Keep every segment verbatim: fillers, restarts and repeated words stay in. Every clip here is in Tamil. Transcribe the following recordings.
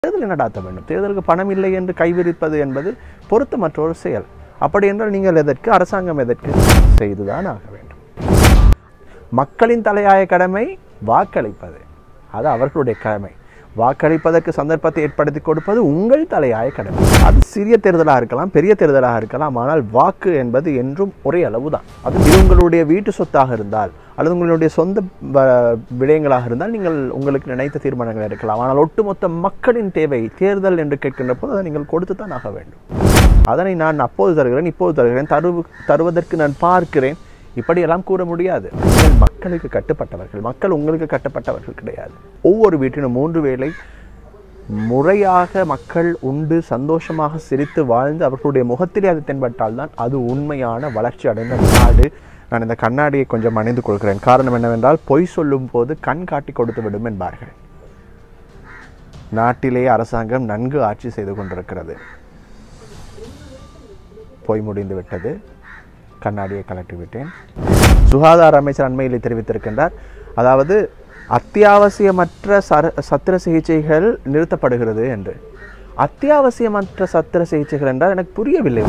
தேர்தல் நடாத்த வேண்டும். தேர்தலுக்கு பணம் இல்லை என்று கைவிரிப்பது என்பது பொருத்தமற்ற ஒரு செயல். அப்படி என்றால் நீங்கள் எதற்கு, அரசாங்கம் எதற்கு செய்துதான் ஆக வேண்டும். மக்களின் தலையாய கடமை வாக்களிப்பது, அது அவர்களுடைய கடமை. வாக்களிப்பதற்கு சந்தர்ப்பத்தை ஏற்படுத்தி கொடுப்பது உங்கள் தலையாய கடமை. அது சிறிய தேர்தலாக இருக்கலாம், பெரிய தேர்தலாக இருக்கலாம், ஆனால் வாக்கு என்பது என்றும் ஒரே அளவு தான். அது இது உங்களுடைய வீட்டு சொத்தாக இருந்தால் அல்லது உங்களுடைய சொந்த விடயங்களாக இருந்தால் நீங்கள் உங்களுக்கு நினைத்த தீர்மானங்கள் எடுக்கலாம். ஆனால் ஒட்டுமொத்த மக்களின் தேவை தேர்தல் என்று கேட்கின்ற போது அதை நீங்கள் கொடுத்து தான் ஆக வேண்டும். அதனை நான் அப்போது தருகிறேன், இப்போது தருகிறேன், தரு தருவதற்கு நான் பார்க்கிறேன், இப்படியெல்லாம் கூற முடியாது. நீங்கள் மக்களுக்கு கட்டுப்பட்டவர்கள், மக்கள் உங்களுக்கு கட்டுப்பட்டவர்கள் கிடையாது. ஒவ்வொரு வீட்டிலும் மூன்று வேளை முறையாக மக்கள் உண்டு சந்தோஷமாக சிரித்து வாழ்ந்து அவர்களுடைய முகத்திலே அது தென்பட்டால் தான் அது உண்மையான வளர்ச்சி அடைந்த நாடு. நான் இந்த கண்ணாடியை கொஞ்சம் அணிந்து கொள்கிறேன். காரணம் என்னவென்றால், பொய் சொல்லும் போது கண் காட்டி கொடுத்து விடும் என்பார்கள். நாட்டிலே அரசாங்கம் நன்கு ஆட்சி செய்து கொண்டிருக்கிறது. பொய் முடிந்து விட்டது. கண்ணாடியை கலட்டி விட்டேன். சுகாதார அமைச்சர் அண்மையிலே தெரிவித்திருக்கின்றார், அதாவது அத்தியாவசியமற்ற சத்திர சிகிச்சைகள் நிறுத்தப்படுகிறது என்று. அத்தியாவசியமற்ற சத்திர சிகிச்சைகள் என்றால் எனக்கு புரியவில்லை.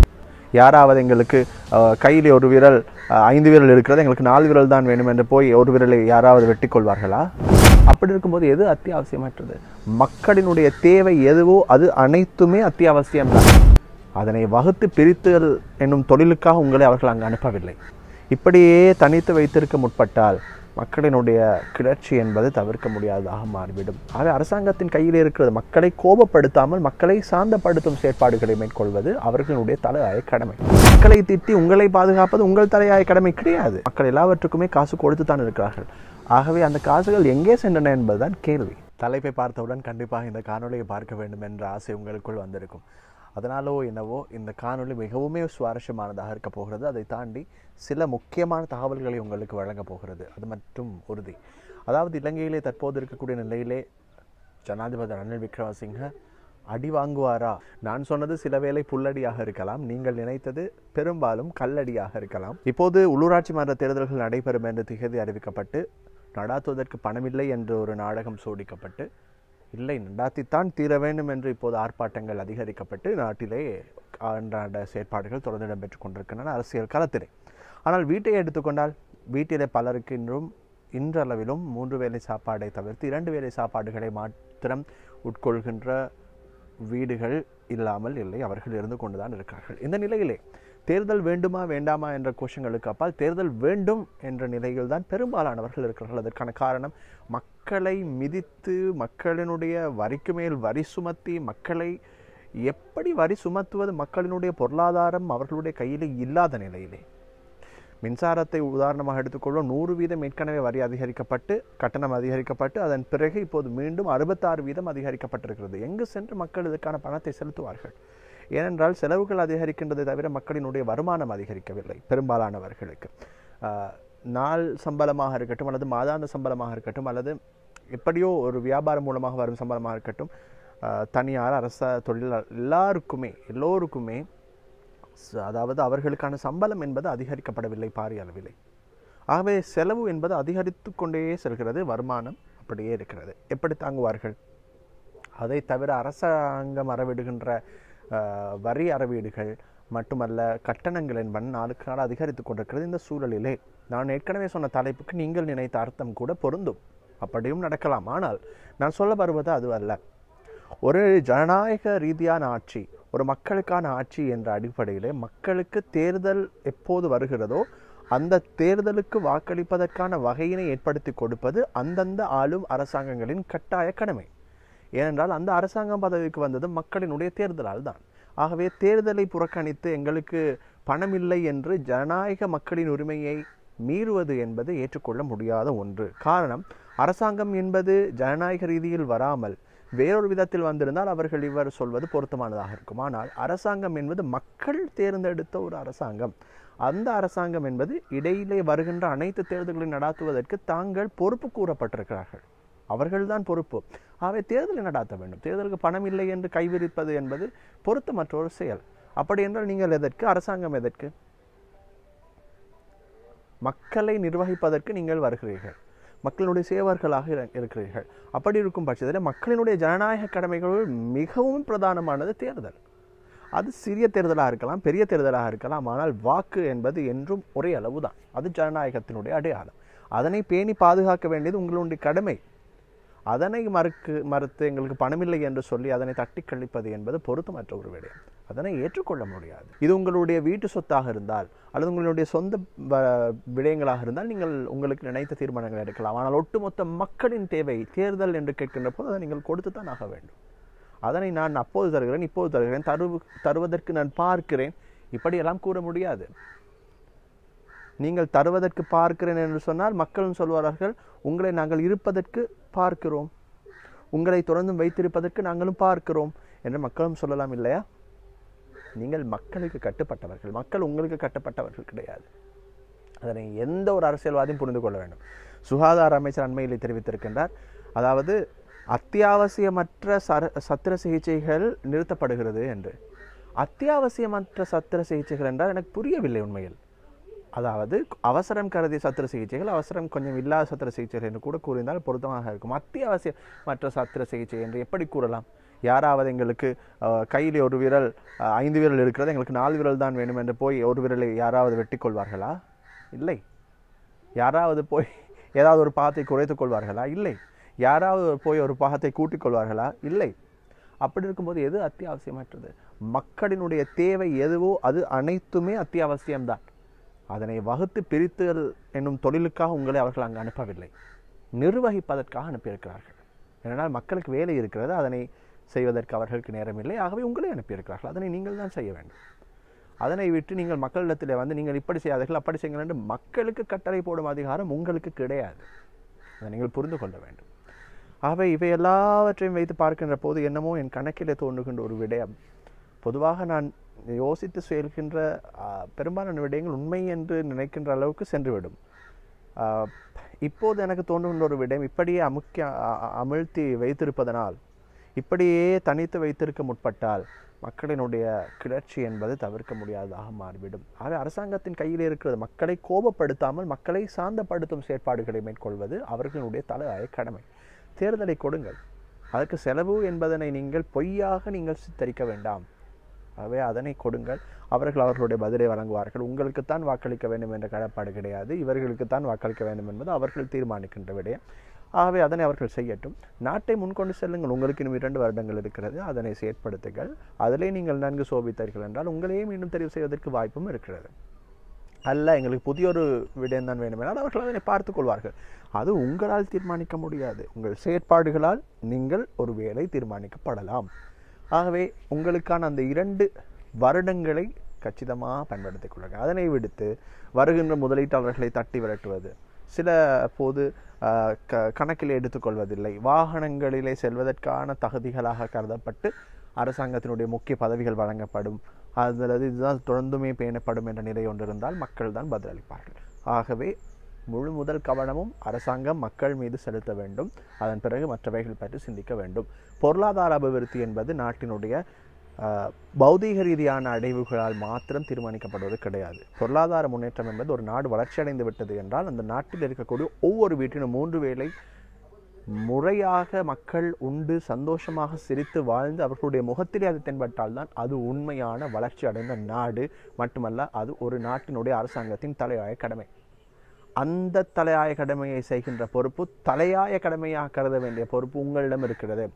யாராவது எங்களுக்கு கையிலே ஒரு விரல் ஐந்து விரல் இருக்கிறது, எங்களுக்கு நாலு விரல் தான் வேணும் என்று போய் ஒரு விரலை யாராவது வெட்டி கொள்வார்களா? அப்படி இருக்கும்போது எது அத்தியாவசியமற்றது? மக்களினுடைய தேவை எதுவோ அது அனைத்துமே அத்தியாவசியம்தான். அதனை வகுத்து பிரித்தல் என்னும் தொழிலுக்காக உங்களை அவர்கள் அங்கு அனுப்பவில்லை. இப்படியே தனித்து வைத்திருக்க முற்பட்டால் மக்களினுடைய கிளர்ச்சி என்பது தவிர்க்க முடியாததாக மாறிவிடும். ஆக அரசாங்கத்தின் கையில் இருக்கிறது மக்களை கோபப்படுத்தாமல் மக்களை சாந்தப்படுத்தும் செயற்பாடுகளை மேற்கொள்வது அவர்களுடைய தலையாய கடமை. மக்களை திட்டி உங்களை பாதுகாப்பது உங்கள் தலையாய கடமை கிடையாது. மக்கள் எல்லாவற்றுக்குமே காசு கொடுத்து தான் இருக்கிறார்கள். ஆகவே அந்த காசுகள் எங்கே சென்றன என்பதுதான் கேள்வி. தலைப்பை பார்த்தவுடன் கண்டிப்பாக இந்த காணொலியை பார்க்க வேண்டும் என்ற ஆசை உங்களுக்குள் வந்திருக்கும். அதனாலோ என்னவோ இந்த காணொலி மிகவுமே சுவாரஸ்யமானதாக இருக்க போகிறது. அதை தாண்டி சில முக்கியமான தகவல்களை உங்களுக்கு வழங்கப் போகிறது, அது மட்டும் உறுதி. அதாவது இலங்கையிலே தற்போது இருக்கக்கூடிய நிலையிலே ஜனாதிபதி ரணில் விக்ரமசிங்க அடி வாங்குவாரா? நான் சொன்னது சில வேளை புல்லடியாக இருக்கலாம், நீங்கள் நினைத்தது பெரும்பாலும் கல்லடியாக இருக்கலாம். இப்போது உள்ளூராட்சி மன்ற தேர்தல்கள் நடைபெறும் என்று திகதி அறிவிக்கப்பட்டு நடாத்துவதற்கு பணமில்லை என்று ஒரு நாடகம் சோடிக்கப்பட்டு இல்லை நடாத்தித்தான் தீர வேண்டும் என்று இப்போது ஆர்ப்பாட்டங்கள் அதிகரிக்கப்பட்டு நாட்டிலே அன்றாட செயற்பாடுகள் தொடர்ந்து இடம்பெற்றுக் கொண்டிருக்கின்றன அரசியல் களத்திலே. ஆனால் வீட்டை எடுத்துக்கொண்டால் வீட்டிலே பலருக்கு இன்றும் இன்றளவிலும் மூன்று வேளை சாப்பாடை தவிர்த்து இரண்டு வேளை சாப்பாடுகளை மாத்திரம் உட்கொள்கின்ற வீடுகள் இல்லாமல் இல்லை, அவர்கள் இருந்து கொண்டுதான் இருக்கிறார்கள். இந்த நிலையிலே தேர்தல் வேண்டுமா வேண்டாமா என்ற கோஷங்களுக்கு அப்பால் தேர்தல் வேண்டும் என்ற நிலையில் தான் பெரும்பாலானவர்கள் இருக்கிறார்கள். அதற்கான காரணம், மக்களை மிதித்து மக்களினுடைய வரிக்கு மேல் வரி சுமத்தி மக்களை எப்படி வரி சுமத்துவது, மக்களினுடைய பொருளாதாரம் அவர்களுடைய கையிலே இல்லாத நிலையிலே. மின்சாரத்தை உதாரணமாக எடுத்துக்கொள்வோம். நூறு வீதம் ஏற்கனவே வரி அதிகரிக்கப்பட்டு கட்டணம் அதிகரிக்கப்பட்டு அதன் பிறகு இப்போது மீண்டும் அறுபத்தாறு வீதம் அதிகரிக்கப்பட்டிருக்கிறது. எங்கு சென்று மக்கள் இதற்கான பணத்தை செலுத்துவார்கள்? ஏனென்றால் செலவுகள் அதிகரிக்கின்றதை தவிர மக்களினுடைய வருமானம் அதிகரிக்கவில்லை பெரும்பாலானவர்களுக்கு. நாள் சம்பளமாக இருக்கட்டும் அல்லது மாதாந்த சம்பளமாக இருக்கட்டும் அல்லது எப்படியோ ஒரு வியாபாரம் மூலமாக வரும் சம்பளமாக இருக்கட்டும், தனியார் அரச தொழில் எல்லாருக்குமே எல்லோருக்குமே அதாவது அவர்களுக்கான சம்பளம் என்பது அதிகரிக்கப்படவில்லை பாரிய அளவில்லை. ஆகவே செலவு என்பது அதிகரித்து கொண்டே செல்கிறது, வருமானம் அப்படியே இருக்கிறது. எப்படி தாங்குவார்கள்? அதை தவிர அரசாங்கம் அறவிடுகின்ற வரி அறவீடுகள் மட்டுமல்ல, கட்டணங்கள் என்பன நாளுக்கு நாள் அதிகரித்து கொண்டிருக்கிறது. இந்த சூழலிலே நான் ஏற்கனவே சொன்ன தலைப்புக்கு நீங்கள் நினைத்த அர்த்தம் கூட பொருந்தும், அப்படியும் நடக்கலாம். ஆனால் நான் சொல்ல வருவது அது அல்ல. ஒரு ஜனநாயக ரீதியான ஆட்சி, ஒரு மக்களுக்கான ஆட்சி என்ற அடிப்படையிலே மக்களுக்கு தேர்தல் எப்போது வருகிறதோ அந்த தேர்தலுக்கு வாக்களிப்பதற்கான வகையினை ஏற்படுத்தி கொடுப்பது அந்தந்த ஆளும் அரசாங்கங்களின் கட்டாய கடமை. ஏனென்றால் அந்த அரசாங்கம் பதவிக்கு வந்தது மக்களினுடைய தேர்தலால் தான். ஆகவே தேர்தலை புறக்கணித்து எங்களுக்கு பணமில்லை என்று ஜனநாயக மக்களின் உரிமையை மீறுவது என்பது ஏற்றுக்கொள்ள முடியாத ஒன்று. காரணம், அரசாங்கம் என்பது ஜனநாயக ரீதியில் வராமல் வேறொரு விதத்தில் வந்திருந்தால் அவர்கள் இவர் சொல்வது பொருத்தமானதாக இருக்கும். ஆனால் அரசாங்கம் என்பது மக்கள் தேர்ந்தெடுத்த ஒரு அரசாங்கம். அந்த அரசாங்கம் என்பது இடையிலே வருகின்ற அனைத்து தேர்தல்களை நடாத்துவதற்கு தாங்கள் பொறுப்பு கூறப்பட்டிருக்கிறார்கள், அவர்கள்தான் பொறுப்பு. ஆகவே தேர்தலை நடாத்த வேண்டும். தேர்தலுக்கு பணம் இல்லை என்று கைவிரிப்பது என்பது பொருத்தமற்ற ஒரு செயல். அப்படி என்றால் நீங்கள் எதற்கு, அரசாங்கம் எதற்கு? மக்களை நிர்வகிப்பதற்கு நீங்கள் வருகிறீர்கள். மக்களினுடைய சேவர்களாக இருக்கிறீர்கள். அப்படி இருக்கும் பட்சத்தில் மக்களினுடைய ஜனநாயக கடமைகள் மிகவும் பிரதானமானது தேர்தல். அது சிறிய தேர்தலாக இருக்கலாம், பெரிய தேர்தலாக இருக்கலாம், ஆனால் வாக்கு என்பது என்றும் ஒரே அளவு தான். அது ஜனநாயகத்தினுடைய அடையாளம். அதனை பேணி பாதுகாக்க வேண்டியது உங்களுடைய கடமை. அதனை மறுக்கு மறுத்து எங்களுக்கு பணமில்லை என்று சொல்லி அதனை தட்டி கழிப்பது என்பது பொருத்தமற்ற ஒரு விடயம். அதனை ஏற்றுக்கொள்ள முடியாது. இது உங்களுடைய வீட்டு சொத்தாக இருந்தால் அல்லது உங்களுடைய சொந்த விடயங்களாக இருந்தால் நீங்கள் உங்களுக்கு நினைத்த தீர்மானங்கள் எடுக்கலாம். ஆனால் ஒட்டுமொத்த மக்களின் தேவை தேர்தல் என்று கேட்கின்ற போது அதை நீங்கள் கொடுத்து தான் ஆக வேண்டும். அதனை நான் அப்போது தருகிறேன், இப்போது தருகிறேன், தரு தருவதற்கு நான் பார்க்கிறேன், இப்படியெல்லாம் கூற முடியாது. நீங்கள் தருவதற்கு பார்க்கிறேன் என்று சொன்னால் மக்களும் சொல்வார்கள், உங்களை நாங்கள் இருப்பதற்கு பார்க்கிறோம், உங்களை தொடர்ந்தும் வைத்திருப்பதற்கு நாங்களும் பார்க்கிறோம் என்று மக்களும் சொல்லலாம் இல்லையா? நீங்கள் மக்களுக்கு கட்டுப்பட்டவர்கள், மக்கள் உங்களுக்கு கட்டுப்பட்டவர்கள் கிடையாது. அதனை எந்த ஒரு அரசியல்வாதியும் புரிந்து கொள்ள வேண்டும். சுகாதார அமைச்சர் அண்மையில் தெரிவித்திருக்கின்றார், அதாவது அத்தியாவசியமற்ற சர சத்திர சிகிச்சைகள் நிறுத்தப்படுகிறது என்று. அத்தியாவசியமற்ற சத்திர சிகிச்சைகள் என்றால் எனக்கு புரியவில்லை உண்மையில். அதாவது அவசரம் கருதிய சத்திர சிகிச்சைகள், அவசரம் கொஞ்சம் இல்லாத சத்திர சிகிச்சைகள் என்று கூட கூறினால் பொருத்தமாக இருக்கும். அத்தியாவசியமற்ற சத்திர சிகிச்சை என்று எப்படி கூறலாம்? யாராவது எங்களுக்கு கையில் ஒரு விரல் ஐந்து விரல் இருக்கிறது, எங்களுக்கு நாலு விரல் தான் வேணும் என்று போய் ஒரு விரலை யாராவது வெட்டி கொள்வார்களா? இல்லை. யாராவது போய் ஏதாவது ஒரு பாகத்தை குறைத்துக் கொள்வார்களா? இல்லை. யாராவது போய் ஒரு பாகத்தை கூட்டிக் கொள்வார்களா? இல்லை. அப்படி இருக்கும்போது எது அத்தியாவசியமற்றது? மக்களினுடைய தேவை எதுவோ அது அனைத்துமே அத்தியாவசியம்தான். அதனை வகுத்து பிரித்தல் என்னும் தொழிலுக்காக உங்களை அவர்கள் அங்கு அனுப்பவில்லை, நிர்வகிப்பதற்காக அனுப்பியிருக்கிறார்கள். ஏனென்றால் மக்களுக்கு வேலை இருக்கிறது, அதனை செய்வதற்கு அவர்களுக்கு நேரமில்லை, ஆகவே உங்களே அனுப்பியிருக்கிறார்கள். அதனை நீங்கள் தான் செய்ய வேண்டும். அதனை விட்டு நீங்கள் மக்களிடத்தில் வந்து நீங்கள் இப்படி செய்யாதீர்கள் அப்படி செய்யுங்கள் என்று மக்களுக்கு கட்டளை போடும் அதிகாரம் உங்களுக்கு கிடையாது. அதை நீங்கள் புரிந்து கொள்ள வேண்டும். ஆகவே இவை எல்லாவற்றையும் வைத்து பார்க்கின்ற போது என்னமோ என் கணக்கிலே தோன்றுகின்ற ஒரு விடயம், பொதுவாக நான் யோசித்து செயல்கின்ற பெரும்பாலான விடயங்கள் உண்மை என்று நினைக்கின்ற அளவுக்கு சென்றுவிடும். இப்போது எனக்கு தோன்றுகின்ற ஒரு விடயம், இப்படியே அமுக்கி அமிழ்த்தி வைத்திருப்பதனால், இப்படியே தனித்து வைத்திருக்க முற்பட்டால் மக்களினுடைய கிளர்ச்சி என்பது தவிர்க்க முடியாததாக மாறிவிடும். ஆகவே அரசாங்கத்தின் கையில் இருக்கிறது மக்களை கோபப்படுத்தாமல் மக்களை சாந்தப்படுத்தும் செயற்பாடுகளை மேற்கொள்வது அவர்களுடைய தலையாய கடமை. தேர்தலை கொடுங்கள், அதற்கு செலவு என்பதனை நீங்கள் பொய்யாக நீங்கள் சித்தரிக்க வேண்டாம். ஆகவே அதனை கொடுங்கள், அவர்கள் அவர்களுடைய பதிலை வழங்குவார்கள். உங்களுக்குத்தான் வாக்களிக்க வேண்டும் என்ற கடப்பாடு கிடையாது, இவர்களுக்குத்தான் வாக்களிக்க வேண்டும் என்பது அவர்கள் தீர்மானிக்கின்ற விடயம். ஆகவே அதனை அவர்கள் செய்யட்டும். நாட்டை முன்கொண்டு செல்லுங்கள். உங்களுக்கு இன்னும் இரண்டு வருடங்கள் இருக்கிறது, அதனை செயற்படுத்துங்கள். அதிலே நீங்கள் நன்கு சோபித்தீர்கள் என்றால் உங்களையே மீண்டும் தெரிவு செய்வதற்கு வாய்ப்பும் இருக்கிறது. அல்ல எங்களுக்கு புதிய ஒரு விடயம் தான் வேண்டும் என்றால் அவர்கள் அதனை பார்த்துக் கொள்வார்கள். அது உங்களால் தீர்மானிக்க முடியாது, உங்கள் செயற்பாடுகளால் நீங்கள் ஒரு வேளை தீர்மானிக்கப்படலாம். ஆகவே உங்களுக்கான அந்த இரண்டு வருடங்களை கச்சிதமாக பயன்படுத்திக் கொள்ளுங்கள். அதனை விடுத்து வருகின்ற முதலீட்டாளர்களை தட்டி விரட்டுவது, சில போது க கணக்கில் எடுத்துக்கொள்வதில்லை, வாகனங்களிலே செல்வதற்கான தகுதிகளாக கருதப்பட்டு அரசாங்கத்தினுடைய முக்கிய பதவிகள் வழங்கப்படும், அல்லது இதுதான் தொடர்ந்துமே பேணப்படும் என்ற நிலை ஒன்று இருந்தால் மக்கள் தான் பதிலளிப்பார்கள். ஆகவே முழு முதல் கவனமும் அரசாங்கம் மக்கள் மீது செலுத்த வேண்டும். அதன் பிறகு மற்றவைகள் பற்றி சிந்திக்க வேண்டும். பொருளாதார அபிவிருத்தி என்பது நாட்டினுடைய பௌதீக ரீதியான அடைவுகளால் மாத்திரம் தீர்மானிக்கப்படுவது கிடையாது. பொருளாதார முன்னேற்றம் என்பது ஒரு நாடு வளர்ச்சி அடைந்து விட்டது என்றால் அந்த நாட்டில் இருக்கக்கூடிய ஒவ்வொரு வீட்டிலும் மூன்று வேளை முறையாக மக்கள் உண்டு சந்தோஷமாக சிரித்து வாழ்ந்து அவர்களுடைய முகத்திலே அது தென்பட்டால் தான் அது உண்மையான வளர்ச்சி அடைந்த நாடு. மட்டுமல்ல, அது ஒரு நாட்டினுடைய அரசாங்கத்தின் தலையாய கடமை. அந்த தலையாய கடமையை செய்கின்ற பொறுப்பு தலையாய கடமையாக கருத வேண்டிய பொறுப்பு உங்களிடம் இருக்கிறது.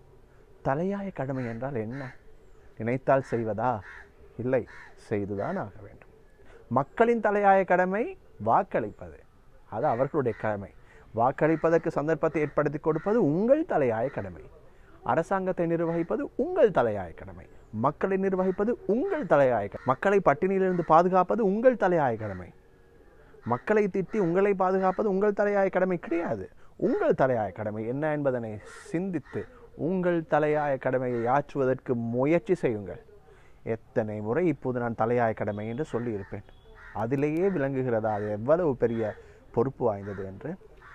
தலையாய கடமை என்றால் என்ன? நினைத்தால் செய்வதா? இல்லை, செய்துதான் ஆக வேண்டும். மக்களின் தலையாய கடமை வாக்களிப்பது, அது அவர்களுடைய கடமை. வாக்களிப்பதற்கு சந்தர்ப்பத்தை ஏற்படுத்தி கொடுப்பது உங்கள் தலையாய கடமை. அரசாங்கத்தை நிர்வகிப்பது உங்கள் தலையாய கடமை. மக்களை நிர்வகிப்பது உங்கள் தலையாய கடமை. மக்களை பட்டினியிலிருந்து பாதுகாப்பது உங்கள் தலையாய கடமை. மக்களை திட்டி உங்களை பாதுகாப்பது உங்கள் தலையாய கடமை கிடையாது. உங்கள் தலையாய கடமை என்ன என்பதனை சிந்தித்து உங்கள் தலையாய கடமையை ஆற்றுவதற்கு முயற்சி செய்யுங்கள். எத்தனை முறை இப்போது நான் தலையாய கடமை என்று சொல்லியிருப்பேன். அதிலேயே விளங்குகிறதா அது எவ்வளவு பெரிய பொறுப்பு வாய்ந்தது என்று.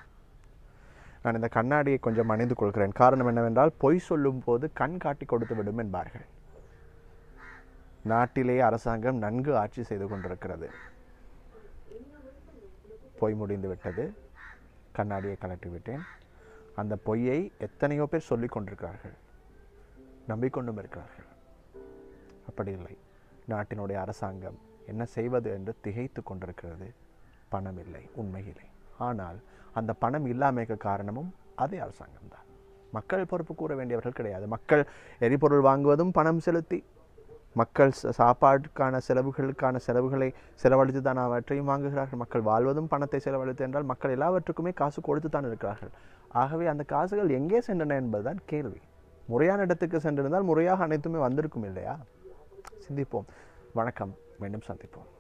நான் இந்த கண்ணாடியை கொஞ்சம் அணிந்து கொள்கிறேன். காரணம் என்னவென்றால், பொய் சொல்லும் போது கண் காட்டி கொடுத்து விடும் என்பார்கள். நாட்டிலேயே அரசாங்கம் நன்கு ஆட்சி செய்து கொண்டிருக்கிறது. பொய் முடிந்து விட்டது. கண்ணாடியை கலட்டி விட்டேன். அந்த பொய்யை எத்தனையோ பேர் சொல்லிக் கொண்டிருக்கிறார்கள், நம்பிக்கொண்டும் இருக்கிறார்கள். அப்படி இல்லை. நாட்டினுடைய அரசாங்கம் என்ன செய்வது என்று திகைத்து கொண்டிருக்கிறது. பணம் இல்லை, உண்மை இல்லை. ஆனால் அந்த பணம் இல்லாமைக்கு காரணமும் அதே அரசாங்கம்தான். மக்கள் பொறுப்பு கூற வேண்டியவர்கள் கிடையாது. மக்கள் எரிபொருள் வாங்குவதும் பணம் செலுத்தி, மக்கள் சாப்பாட்டுக்கான செலவுகளுக்கான செலவுகளை செலவழித்து தான் அவற்றையும் வாங்குகிறார்கள். மக்கள் வாழ்வதும் பணத்தை செலவழித்து என்றால் மக்கள் எல்லாவற்றுக்குமே காசு கொடுத்து தான் இருக்கிறார்கள். ஆகவே அந்த காசுகள் எங்கே சென்றன என்பதுதான் கேள்வி. முறையான இடத்துக்கு சென்றிருந்தால் முறையாக அனைத்துமே வந்திருக்கும் இல்லையா? சிந்திப்போம். வணக்கம். மீண்டும் சந்திப்போம்.